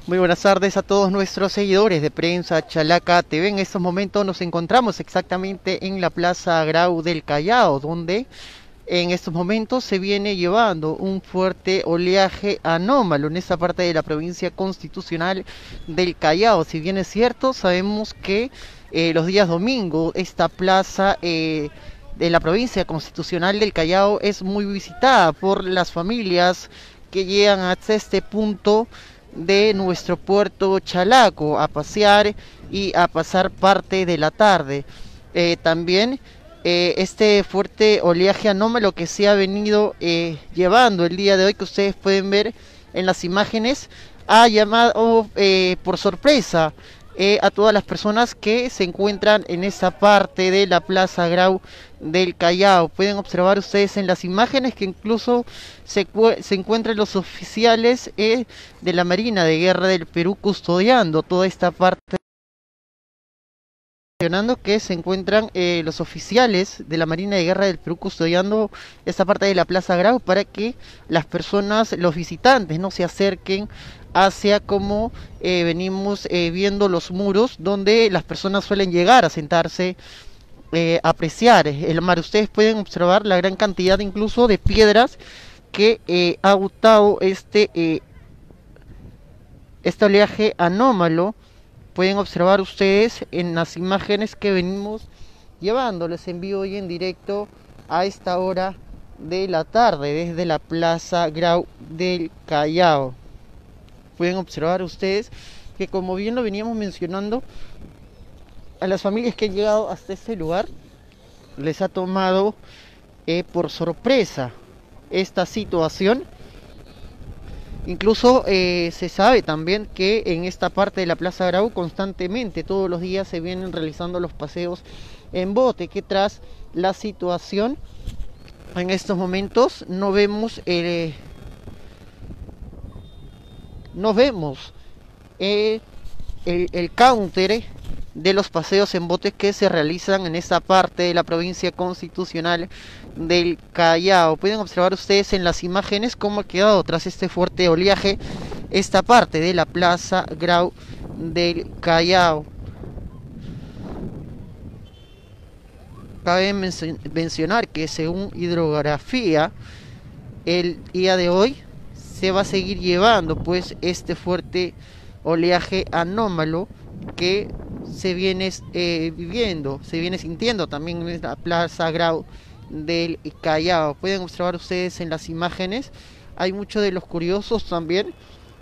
Muy buenas tardes a todos nuestros seguidores de Prensa Chalaca TV. En estos momentos nos encontramos exactamente en la Plaza Grau del Callao, donde en estos momentos se viene llevando un fuerte oleaje anómalo en esta parte de la provincia constitucional del Callao. Si bien es cierto, sabemos que los días domingos esta plaza de la provincia constitucional del Callao es muy visitada por las familias que llegan hasta este punto de nuestro puerto Chalaco a pasear y a pasar parte de la tarde. También este fuerte oleaje anómalo que se ha venido llevando el día de hoy, que ustedes pueden ver en las imágenes, ha llamado por sorpresa a todas las personas que se encuentran en esa parte de la Plaza Grau del Callao. Pueden observar ustedes en las imágenes que incluso se encuentran los oficiales de la Marina de Guerra del Perú custodiando toda esta parte, que se encuentran los oficiales de la Marina de Guerra del Perú custodiando esta parte de la Plaza Grau para que las personas, los visitantes, no se acerquen hacia como venimos viendo los muros donde las personas suelen llegar a sentarse, apreciar el mar. Ustedes pueden observar la gran cantidad incluso de piedras que ha botado este oleaje anómalo. Pueden observar ustedes en las imágenes que venimos llevando. Les envío hoy en directo a esta hora de la tarde desde la Plaza Grau del Callao. Pueden observar ustedes que, como bien lo veníamos mencionando, a las familias que han llegado hasta este lugar les ha tomado por sorpresa esta situación. Incluso se sabe también que en esta parte de la Plaza Grau constantemente todos los días se vienen realizando los paseos en bote, que tras la situación en estos momentos no vemos el counter de los paseos en botes que se realizan en esta parte de la provincia constitucional del Callao. Pueden observar ustedes en las imágenes cómo ha quedado tras este fuerte oleaje esta parte de la Plaza Grau del Callao. Cabe mencionar que según hidrografía el día de hoy se va a seguir llevando pues este fuerte oleaje anómalo que se viene viviendo, se viene sintiendo también en la Plaza Grau del Callao. Pueden observar ustedes en las imágenes, hay muchos de los curiosos también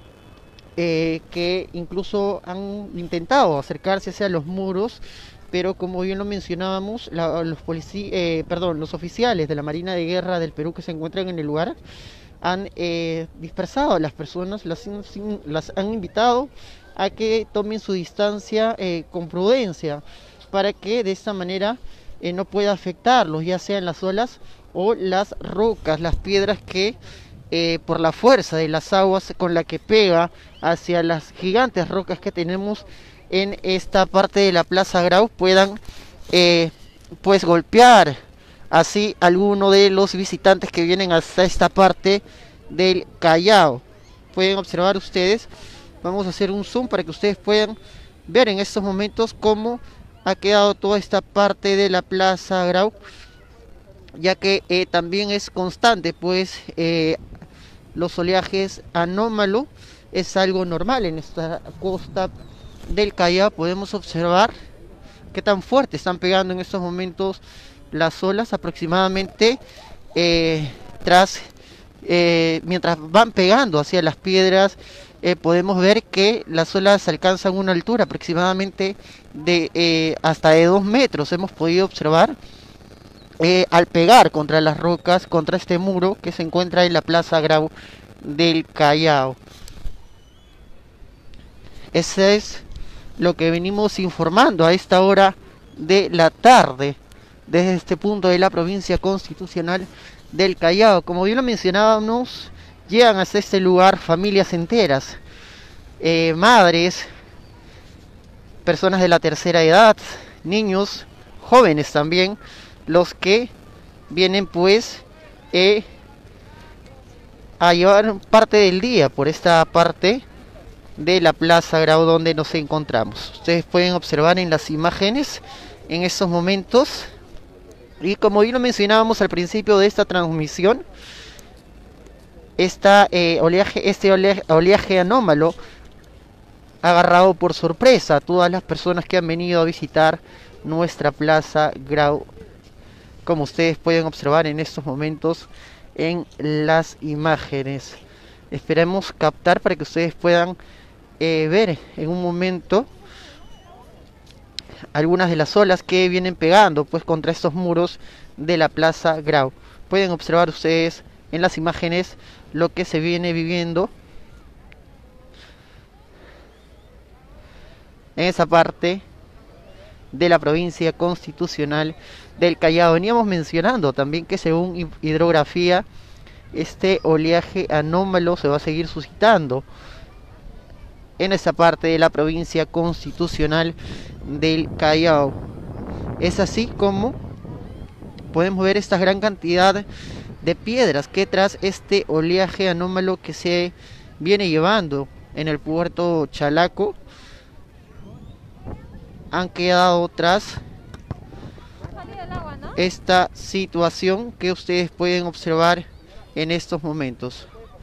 que incluso han intentado acercarse hacia los muros, pero como bien lo mencionábamos, los oficiales de la Marina de Guerra del Perú que se encuentran en el lugar han dispersado a las personas, las han invitado a que tomen su distancia con prudencia, para que de esta manera no pueda afectarlos, ya sean las olas o las rocas, las piedras que por la fuerza de las aguas con la que pega hacia las gigantes rocas que tenemos en esta parte de la Plaza Grau puedan pues golpear así alguno de los visitantes que vienen hasta esta parte del Callao. Pueden observar ustedes, vamos a hacer un zoom para que ustedes puedan ver en estos momentos cómo ha quedado toda esta parte de la Plaza Grau, ya que también es constante pues los oleajes anómalos, es algo normal en esta costa del Callao. Podemos observar qué tan fuerte están pegando en estos momentos las olas, aproximadamente mientras van pegando hacia las piedras, podemos ver que las olas alcanzan una altura aproximadamente de hasta de 2 metros. Hemos podido observar al pegar contra las rocas, contra este muro que se encuentra en la Plaza Grau del Callao. Ese es lo que venimos informando a esta hora de la tarde desde este punto de la provincia constitucional del Callao. Como bien lo mencionábamos, llegan hasta este lugar familias enteras, madres, personas de la tercera edad, niños, jóvenes también, los que vienen pues a llevar parte del día por esta parte de la Plaza Grau donde nos encontramos. Ustedes pueden observar en las imágenes en estos momentos, y como bien lo mencionábamos al principio de esta transmisión, este oleaje anómalo ha agarrado por sorpresa a todas las personas que han venido a visitar nuestra Plaza Grau, como ustedes pueden observar en estos momentos en las imágenes. Esperemos captar para que ustedes puedan ver en un momento algunas de las olas que vienen pegando pues contra estos muros de la Plaza Grau. Pueden observar ustedes en las imágenes lo que se viene viviendo en esa parte de la provincia constitucional del Callao. Veníamos mencionando también que según hidrografía, este oleaje anómalo se va a seguir suscitando en esa parte de la provincia constitucional del Callao. Es así como podemos ver esta gran cantidad de piedras que tras este oleaje anómalo que se viene llevando en el puerto Chalaco han quedado tras esta situación que ustedes pueden observar en estos momentos.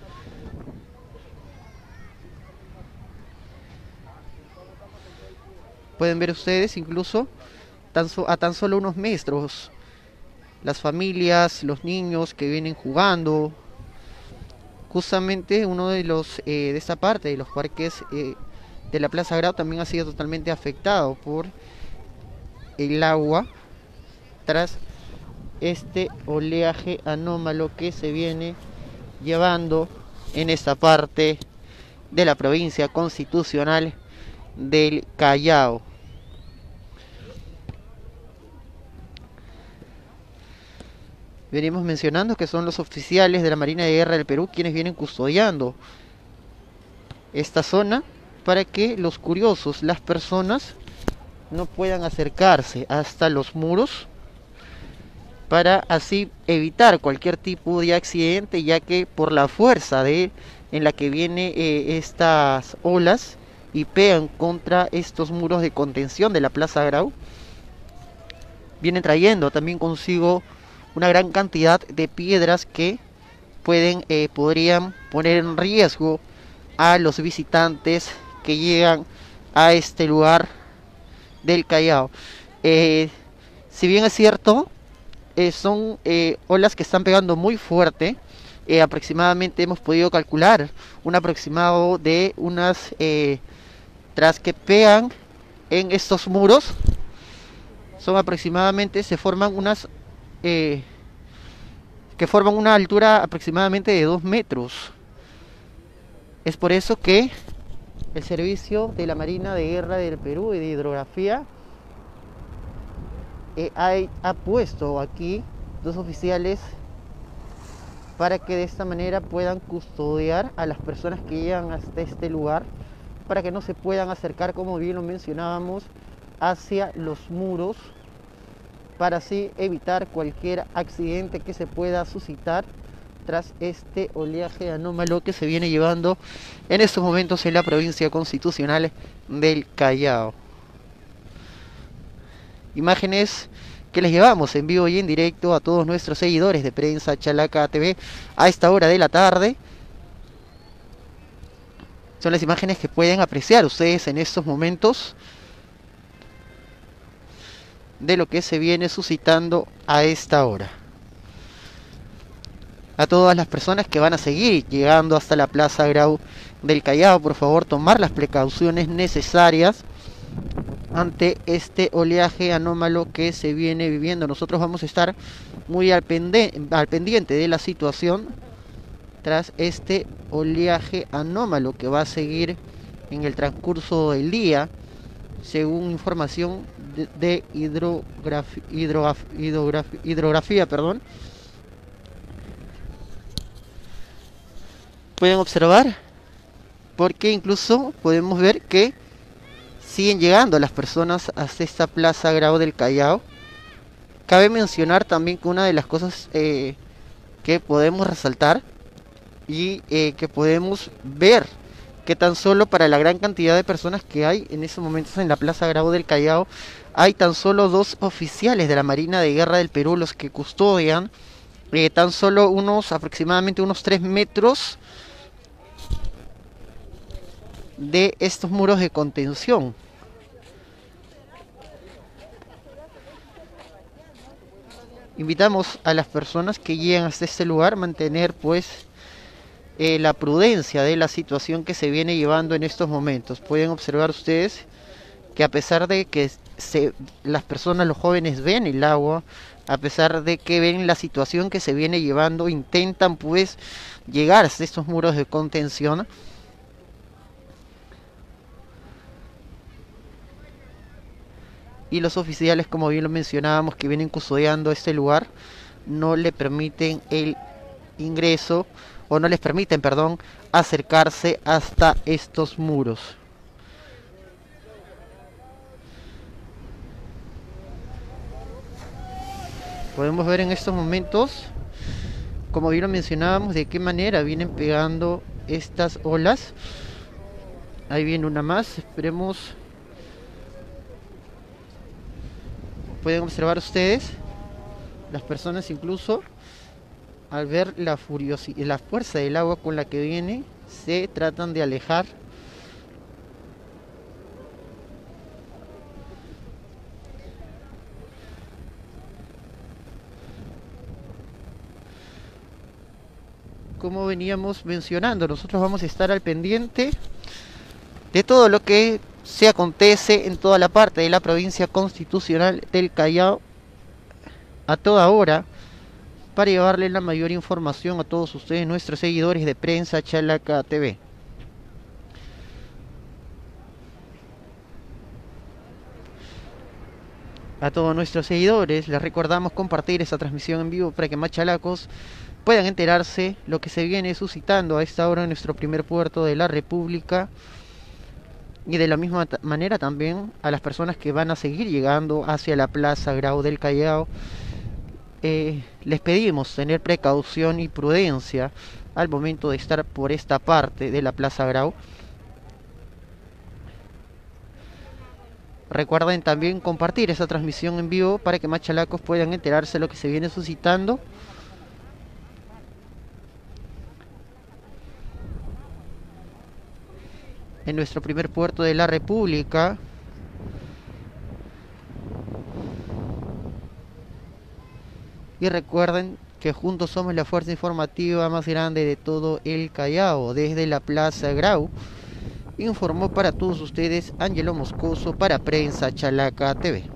Pueden ver ustedes incluso a tan solo unos metros las familias, los niños que vienen jugando. Justamente uno de los de esta parte de los parques de la Plaza Grau también ha sido totalmente afectado por el agua tras este oleaje anómalo que se viene llevando en esta parte de la provincia constitucional del Callao. Venimos mencionando que son los oficiales de la Marina de Guerra del Perú quienes vienen custodiando esta zona para que los curiosos, las personas, no puedan acercarse hasta los muros, para así evitar cualquier tipo de accidente, ya que por la fuerza en la que vienen estas olas y pegan contra estos muros de contención de la Plaza Grau, vienen trayendo también consigo una gran cantidad de piedras que podrían poner en riesgo a los visitantes que llegan a este lugar del Callao. Si bien es cierto, son olas que están pegando muy fuerte. Aproximadamente hemos podido calcular un aproximado de unas tras que pegan en estos muros, son aproximadamente, se forman unas que forman una altura aproximadamente de 2 metros. Es por eso que el servicio de la Marina de Guerra del Perú y de hidrografía ha puesto aquí 2 oficiales para que de esta manera puedan custodiar a las personas que llegan hasta este lugar, para que no se puedan acercar, como bien lo mencionábamos, hacia los muros, para así evitar cualquier accidente que se pueda suscitar tras este oleaje anómalo que se viene llevando en estos momentos en la provincia constitucional del Callao. Imágenes que les llevamos en vivo y en directo a todos nuestros seguidores de Prensa Chalaca TV a esta hora de la tarde. Son las imágenes que pueden apreciar ustedes en estos momentos de lo que se viene suscitando a esta hora. A todas las personas que van a seguir llegando hasta la Plaza Grau del Callao, por favor, tomar las precauciones necesarias ante este oleaje anómalo que se viene viviendo. Nosotros vamos a estar muy al pendiente de la situación tras este oleaje anómalo que va a seguir en el transcurso del día, según información de hidrografía. Pueden observar, porque incluso podemos ver que siguen llegando las personas hasta esta Plaza Grau del Callao. Cabe mencionar también que una de las cosas que podemos resaltar y que podemos ver que tan solo para la gran cantidad de personas que hay en esos momentos en la Plaza Grau del Callao, hay tan solo dos oficiales de la Marina de Guerra del Perú los que custodian tan solo aproximadamente unos 3 metros de estos muros de contención. Invitamos a las personas que lleguen hasta este lugar a mantener pues la prudencia de la situación que se viene llevando en estos momentos. Pueden observar ustedes que a pesar de que las personas, los jóvenes ven el agua, a pesar de que ven la situación que se viene llevando, intentan pues llegar hasta estos muros de contención. Y los oficiales, como bien lo mencionábamos, que vienen custodiando este lugar, no le permiten el ingreso, o no les permiten, perdón, acercarse hasta estos muros. Podemos ver en estos momentos, como bien lo mencionábamos, de qué manera vienen pegando estas olas. Ahí viene una más, esperemos. Pueden observar ustedes, las personas incluso, al ver la fuerza del agua con la que viene, se tratan de alejar. Como veníamos mencionando, nosotros vamos a estar al pendiente de todo lo que se acontece en toda la parte de la provincia constitucional del Callao a toda hora, para llevarle la mayor información a todos ustedes, nuestros seguidores de Prensa Chalaca TV. A todos nuestros seguidores les recordamos compartir esta transmisión en vivo para que más chalacos puedan enterarse lo que se viene suscitando a esta hora en nuestro primer puerto de la República. Y de la misma manera también a las personas que van a seguir llegando hacia la Plaza Grau del Callao, les pedimos tener precaución y prudencia al momento de estar por esta parte de la Plaza Grau. Recuerden también compartir esa transmisión en vivo para que más chalacos puedan enterarse de lo que se viene suscitando. En nuestro primer puerto de la República. Y recuerden que juntos somos la fuerza informativa más grande de todo el Callao. Desde la Plaza Grau informó para todos ustedes Ángelo Moscoso para Prensa Chalaca TV.